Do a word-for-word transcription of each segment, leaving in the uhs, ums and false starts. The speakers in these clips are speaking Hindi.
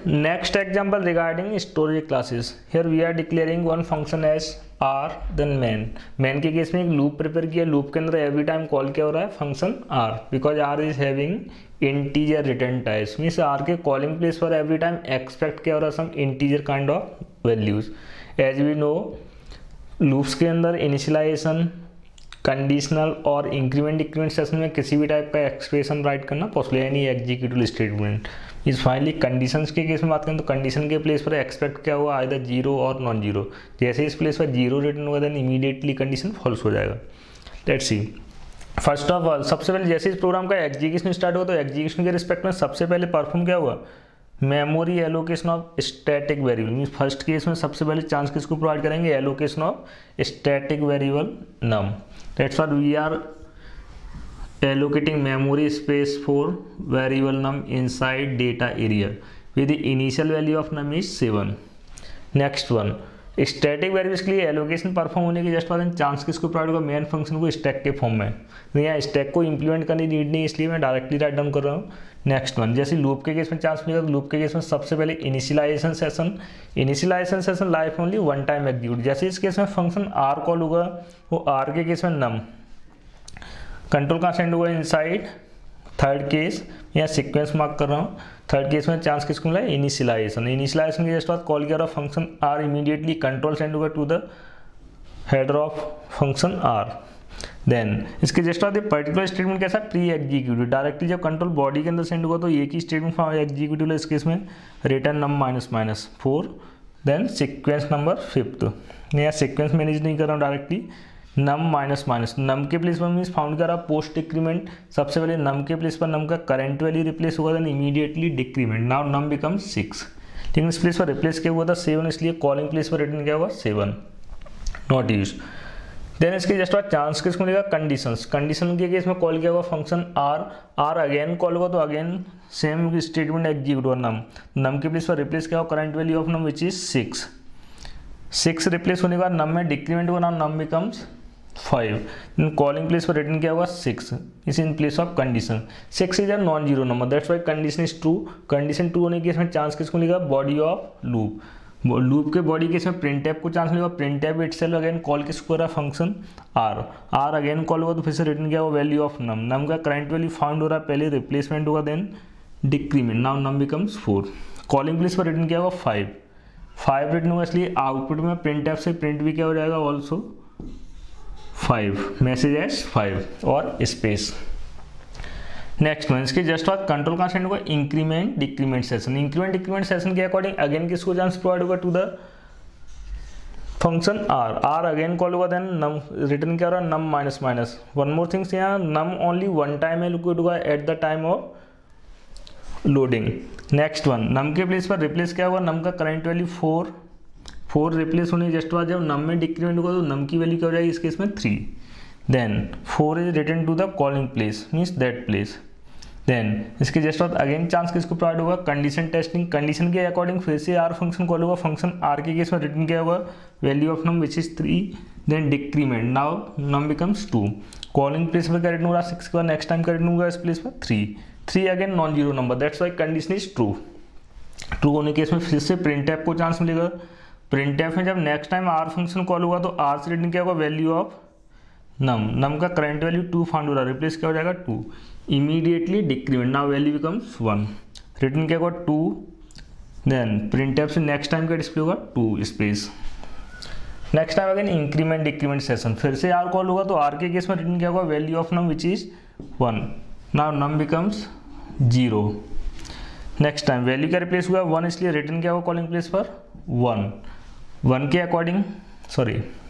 next example regarding storage classes. Here we are declaring one function as r then main. main के केस में एक लूप प्रिपेयर किया, लूप के अंदर एवरी टाइम कॉल क्या हो रहा है function r, because r is having integer return types, means r के कॉलिंग प्लेस पर एवरी टाइम एक्सपेक्ट क्या हो रहा है some integer kind of values. As we know loops के अंदर इनिशियलाइजेशन, कंडीशनल और इंक्रीमेंट डिक्रीमेंट सेशन में किसी भी टाइप का एक्सप्रेशन राइट करना पॉसिबल है, यानी एग्जीक्यूटिव स्टेटमेंट. इस फाइनली कंडीशंस के केस में बात करें तो कंडीशन के प्लेस पर एक्सपेक्ट क्या हुआ, आइदर जीरो और नॉन जीरो. जैसे इस प्लेस पर जीरो रिटर्न होगा देन इमीडिएटली कंडीशन फॉल्स हो जाएगा. Let's see. First of all सबसे पहले जैसे इस प्रोग्राम का एग्जीक्यूशन स्टार्ट हुआ तो एग्जीक्यूशन के रिस्पेक्ट में सबसे पहले परफॉर्म क्या हुआ, memory allocation of static variable. Means first case में सबसे पहले चांस किसको प्रोवाइड करेंगे, allocation of static variable num. That's what we are allocating memory space for variable num inside data area with the initial value of num is seven. next one static variables के लिए एलोकेशन परफॉर्म होने के जस्ट बाद चांस किसको प्रोवाइड होगा, मेन फंक्शन को स्टैक के फॉर्म में. यहाँ स्टैक को इंप्लीमेंट करने की नीड नहीं, इसलिए मैं डायरेक्टली राइट डाउन कर रहा हूँ. नेक्स्ट वन जैसे लूप के केस में चांस मिलेगा तो लूप के केस में सबसे पहले initialisation session, initialisation session life only one time execute. जैसे इस केस में फंक्शन आर कॉल होगा वो आर के केस में नम कंट्रोल कहाँ सेंड हुआ इनसाइड थर्ड केस, यहाँ सीक्वेंस मार्क कर रहा हूँ. थर्ड केस में चांस किसको मिला, इनिशियलाइजेशन. इनिशियलाइजेशन के जस्ट बाद कॉल किया रहा function R, immediately control send होगा to the header of function R. Then इसके जस्ट बाद पर्टिकुलर स्टेटमेंट कैसा, प्री एग्जीक्यूटिव. डायरेक्टली जब कंट्रोल बॉडी के अंदर सेंड होगा तो एक ही स्टेटमेंट एग्जीक्यूटिव है इस केस में, return num minus minus four. Then sequence number fifth, यहाँ सीक्वेंस मैनेज नहीं कर रहा हूँ directly, num minus minus. Num के प्लेस पर मीन्स फाउंड करा पोस्ट डिक्रीमेंट. सबसे पहले नम के प्लेस पर नम का करंट वैल्यू रिप्लेस हुआ then immediately decrement. Now num become six. लेकिन इस प्लेस पर रिप्लेस क्या हुआ था सेवन, इसलिए कॉलिंग प्लेस पर रिटर्न क्या हुआ सेवन, नॉट यूज. देन इसके जस्ट बाद चांस किसको मिलेगा, कंडीशंस. कंडीशन के केस में कॉल किया हुआ function R, R again call हुआ तो अगेन सेम स्टेटमेंट एग्जीक्यूट हुआ नम. नम के प्लेस पर रिप्लेस क्या हुआ current value of num which is six. Six replace होने के बाद नम में डिक्रीमेंट हुआ, now num becomes five. Calling place पर रिटर्न क्या हुआ six, is in place of condition. Six is a non zero number, that's why condition is true. Condition true होने के केस में चांस किसको मिलेगा, बॉडी ऑफ लूप. लूप के बॉडी केस में प्रिंट टैब को चांस मिलेगा. Print tab itself again call किसको कर रहा है function R, R again call होगा तो फिर से रिटर्न क्या हुआ वैल्यू ऑफ नम. नम का करंट वैल्यू फाउंड हो रहा है, पहले रिप्लेसमेंट होगा then decrement. Now num becomes four. Calling place पर रिटर्न क्या हुआ फाइव, फाइव रिटर्न होगा इसलिए आउटपुट में प्रिंट टैब से प्रिंट भी क्या हो जाएगा also five, message S five और स्पेस. नेक्स्ट वन इसके जस्ट बाद कंट्रोल कहाँ सेंड होगा, increment decrement session. Increment decrement session के अकॉर्डिंग अगेन किसको चांस प्रोवाइड होगा to the function R, R again call होगा देन नम रिटर्न क्या हो रहा है num minus minus. One more things यहाँ num only one time allocate होगा at the time of loading. Next one num के प्लेस पर रिप्लेस क्या होगा, नम का current value four, four replace होने जस्ट बाद जब नम में डिक्रीमेंट होगा तो नम की वैल्यू क्या हो जाएगी इस केस में three. Then four is return to the calling place means that place. Then इसके जस्ट बाद अगेन चांस किसको प्रोवाइड होगा, कंडीशन टेस्टिंग. कंडीशन के अकॉर्डिंग फिर से आर फंक्शन कॉल होगा. फंक्शन आर के केस में रिटर्न क्या होगा value of num which is three, then decrement. Now num becomes two. Calling place पर क्या रिटर्न हो रहा है सिक्स के बाद नेक्स्ट टाइम क्या रिटर्न होगा इस प्लेस पर three. Three again non zero number, that's why condition is true. True होने के केस में फिर से प्रिंट टैब को चांस मिलेगा. प्रिंट टैब में जब next time R function call होगा तो आर से रिटर्न क्या होगा वैल्यू ऑफ नम. नम का करंट वैल्यू टू फाउंड हो रहा है, रिप्लेस क्या हो जाएगा two, immediately decrement. Now value becomes one. Return क्या होगा टू, देन प्रिंट टैब से नेक्स्ट टाइम का डिस्प्ले होगा two space. Next time again increment decrement session, फिर से आर कॉल होगा तो आर के केस में रिटर्न क्या होगा value of num which is one. Now num becomes zero. Next time value क्या रिप्लेस हुआ वन, इसलिए रिटर्न क्या होगा कॉलिंग प्लेस पर वन. वन के अकॉर्डिंग सॉरी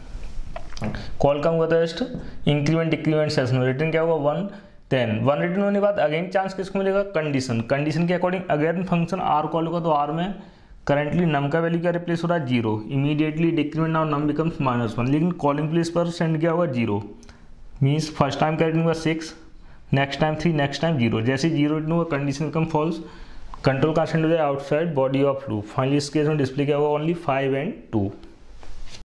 कॉल कम हुआ था जस्ट इंक्रीमेंट डिक्रीमेंट सेशन में, रिटर्न क्या होगा वन. देन वन रिटर्न होने के बाद अगेन चांस किसको मिलेगा, कंडीशन. कंडीशन के according again function R call होगा तो आर में करंटली नम का वैल्यू क्या रिप्लेस हो रहा है zero, immediately decrement. Now num becomes minus one. लेकिन कॉलिंग प्लेस पर सेंड क्या होगा जीरो, मीन्स फर्स्ट टाइम का रिटर्न हुआ six, next time three, next time zero. जैसे जीरो रिटर्न हुआ कंडीशन बिकम फॉल्स. कंट्रोल कहाँ सेंड हो जाए outside body of loop. Finally इस केस में डिस्प्ले क्या होगा ओनली फाइव एंड टू.